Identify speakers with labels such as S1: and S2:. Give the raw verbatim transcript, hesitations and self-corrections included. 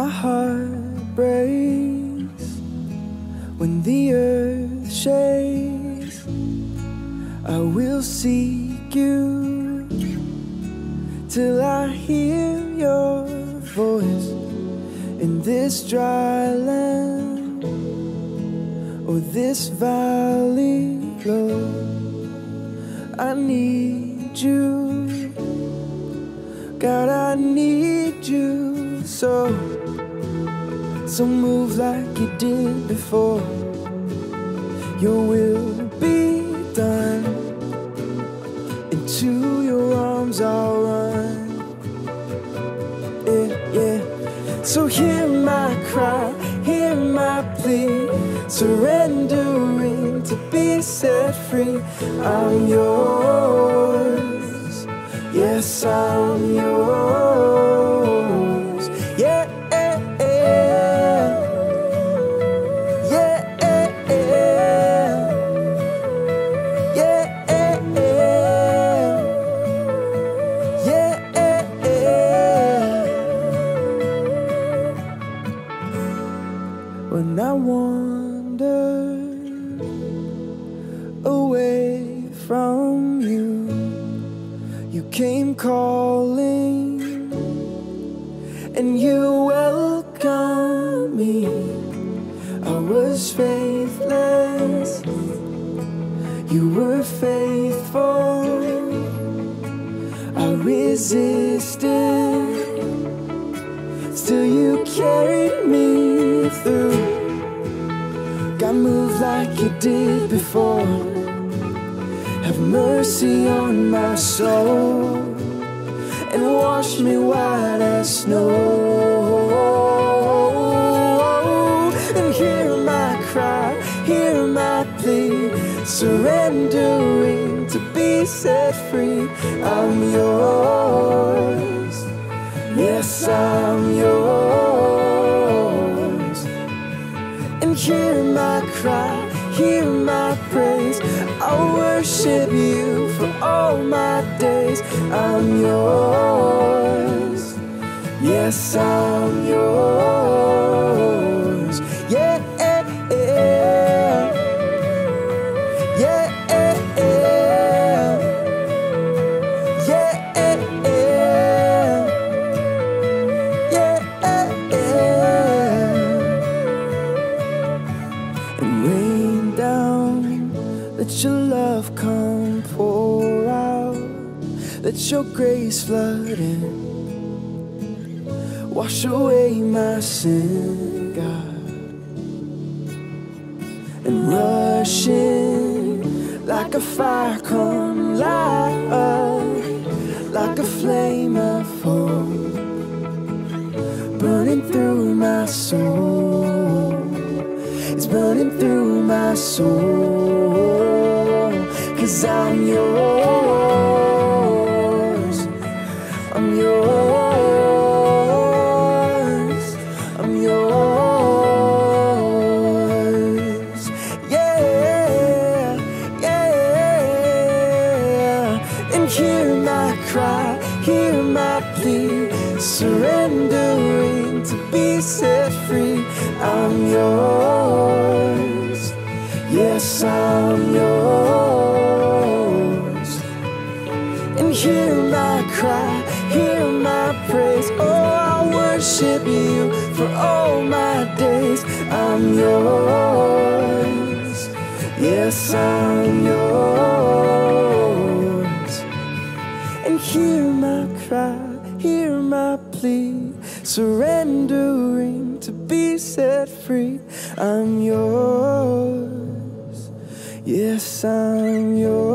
S1: my heart breaks, when the earth shakes, I will seek you till I hear your voice in this dry land or this valley low. I need you, God, I need you so. So move like you did before. Your will be done. Into your arms I'll run. Yeah, yeah. So hear my cry, hear my plea, surrendering to be set free. I'm yours, yes, I'm yours. Yeah, yeah, yeah, yeah, yeah, yeah, yeah. When I wander away from you, you came calling and you welcomed me. I was faithless, you were faithful. I resisted, still you carried me through. God, move like you did before. Have mercy on my soul and wash me white as snow. And hear my cry, hear my plea, surrendering to be set free. I'm yours, yes, I'm yours. And hear my cry, hear my praise, I'll worship you for all my days. I'm yours, yes, I'm yours. Yeah, yeah, yeah, yeah, yeah, yeah, yeah. And rain down, let your love come pour out. Let your grace flood in. Wash away my sin, God. And rush in like a fire, come light, like a flame of hope, burning through my soul. It's burning through my soul. 'Cause I'm yours, I'm yours, I'm yours. Yeah, yeah. And hear my cry, hear my plea, surrendering to be set free. I'm yours, yes, I'm yours. And hear my cry, hear my praise. Oh, I'll worship you for all my days. I'm yours, yes, I'm yours. And hear my cry, hear my plea, surrendering to be set free. I'm yours, yes, I'm yours.